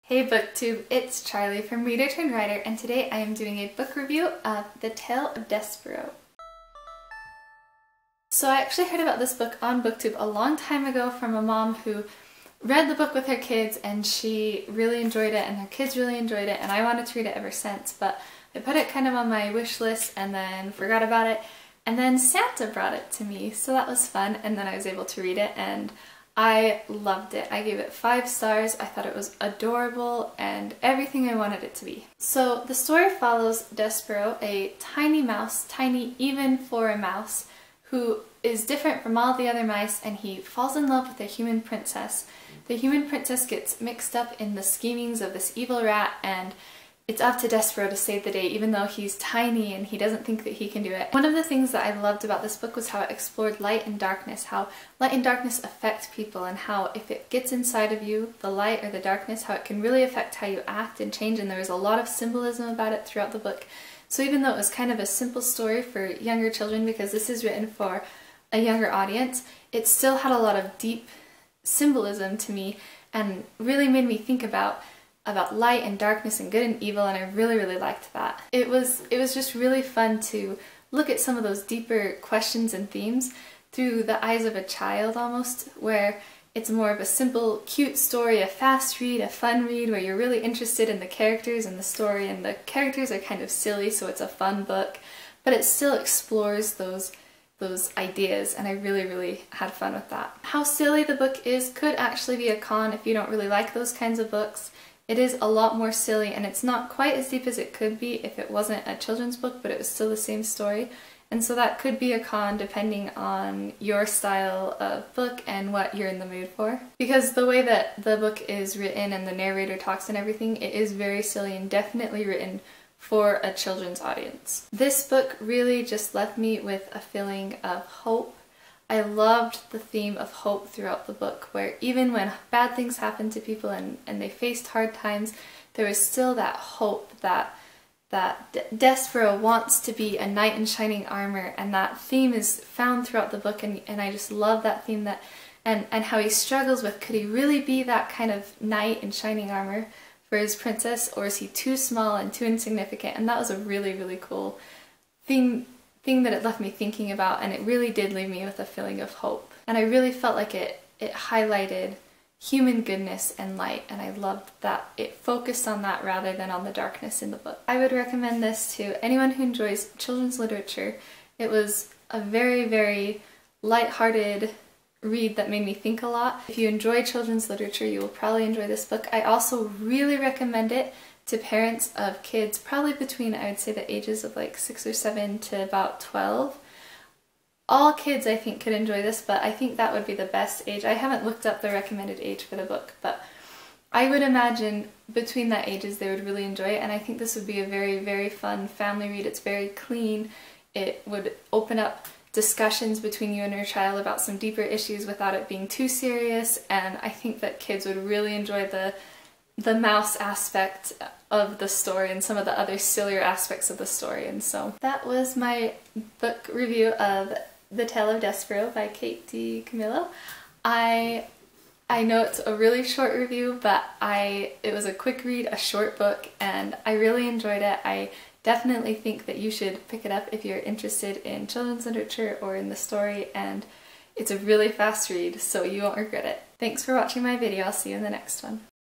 Hey BookTube, it's Charlie from Reader Turned Writer, and today I am doing a book review of The Tale of Despereaux. So I actually heard about this book on BookTube a long time ago from a mom who read the book with her kids and she really enjoyed it and her kids really enjoyed it, and I wanted to read it ever since, but I put it kind of on my wish list and then forgot about it, and then Santa brought it to me, so that was fun, and then I was able to read it and I loved it. I gave it 5 stars. I thought it was adorable and everything I wanted it to be. So the story follows Despereaux, a tiny mouse, tiny even for a mouse, who is different from all the other mice, and he falls in love with a human princess. The human princess gets mixed up in the schemings of this evil rat, and it's up to Despereaux to save the day, even though he's tiny and he doesn't think that he can do it. One of the things that I loved about this book was how it explored light and darkness, how light and darkness affect people, and how if it gets inside of you, the light or the darkness, how it can really affect how you act and change, and there was a lot of symbolism about it throughout the book. So even though it was kind of a simple story for younger children, because this is written for a younger audience, it still had a lot of deep symbolism to me and really made me think about light and darkness and good and evil, and I really liked that. It was just really fun to look at some of those deeper questions and themes through the eyes of a child almost, where it's more of a simple, cute story, a fast read, a fun read, where you're really interested in the characters and the story, and the characters are kind of silly, so it's a fun book, but it still explores those ideas, and I really had fun with that. How silly the book is could actually be a con if you don't really like those kinds of books. It is a lot more silly, and it's not quite as deep as it could be if it wasn't a children's book, but it was still the same story. And so that could be a con depending on your style of book and what you're in the mood for. Because the way that the book is written and the narrator talks and everything, it is very silly and definitely written for a children's audience. This book really just left me with a feeling of hope. I loved the theme of hope throughout the book, where even when bad things happened to people and they faced hard times, there was still that hope that Despereaux wants to be a knight in shining armor, and that theme is found throughout the book, and I just love that theme, and how he struggles with, could he really be that kind of knight in shining armor for his princess, or is he too small and too insignificant? And that was a really cool thing that it left me thinking about, and it really did leave me with a feeling of hope. And I really felt like it highlighted human goodness and light, and I loved that it focused on that rather than on the darkness in the book. I would recommend this to anyone who enjoys children's literature. It was a very light-hearted read that made me think a lot. If you enjoy children's literature, you will probably enjoy this book. I also really recommend it to parents of kids probably between, I would say, the ages of like 6 or 7 to about 12. All kids, I think, could enjoy this, but I think that would be the best age. I haven't looked up the recommended age for the book, but I would imagine between that ages they would really enjoy it, and I think this would be a very fun family read. It's very clean. It would open up discussions between you and your child about some deeper issues without it being too serious, and I think that kids would really enjoy the mouse aspect of the story and some of the other sillier aspects of the story. And so that was my book review of The Tale of Despereaux by Kate DiCamillo. I know it's a really short review, but it was a quick read, a short book, and I really enjoyed it. I definitely think that you should pick it up if you're interested in children's literature or in the story, and it's a really fast read, so you won't regret it. Thanks for watching my video. I'll see you in the next one.